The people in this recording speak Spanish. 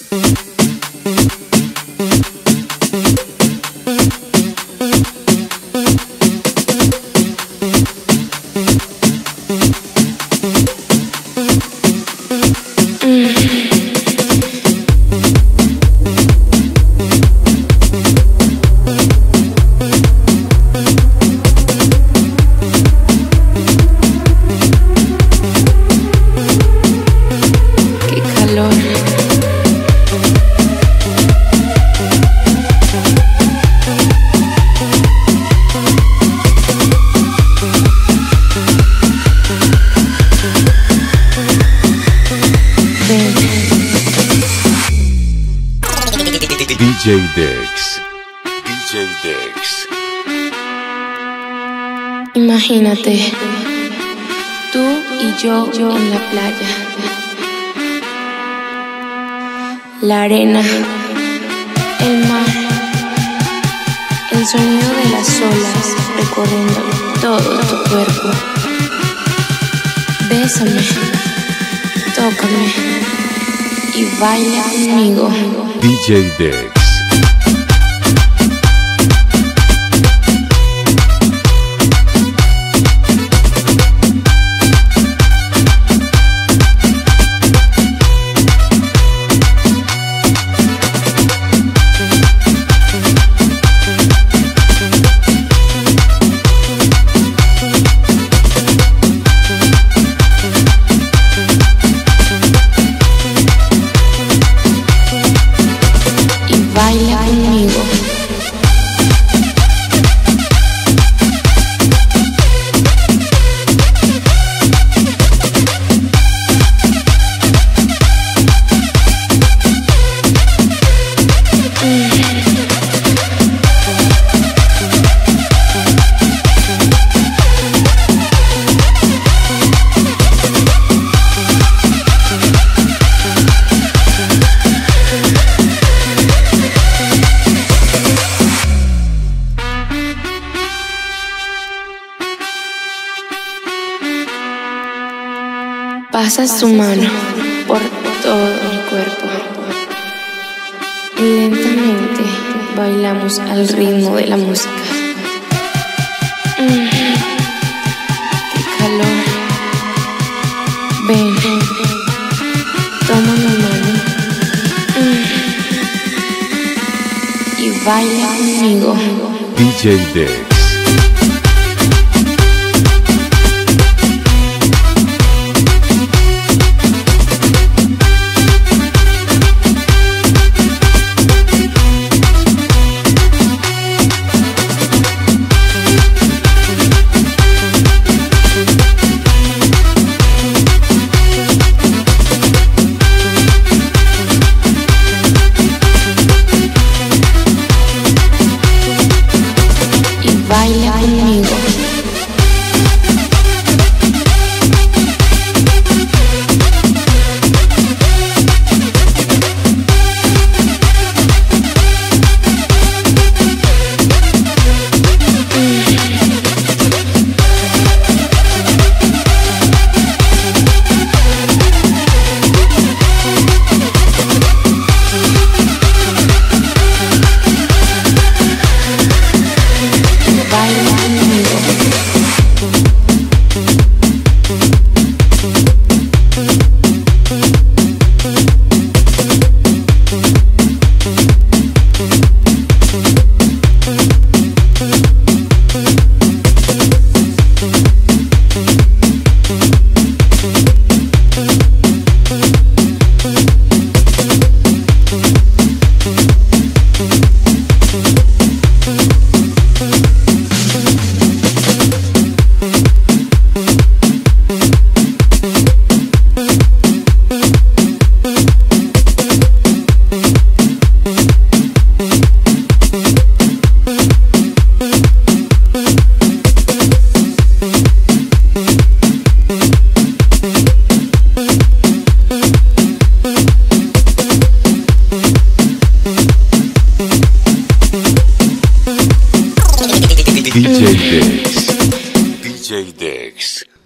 DJ Dex. DJ Dex. Imagínate, tú y yo en la playa. La arena, el mar, el sonido de las olas recorriendo todo tu cuerpo. Bésame, tócame y baila conmigo. DJ Dex. Baila conmigo. Pasas tu mano por todo mi cuerpo y lentamente bailamos al ritmo de la música. ¡Qué calor! Ven, toma mi mano y baila conmigo. DJ Dex. Baila conmigo. DJ Dex. DJ Dex.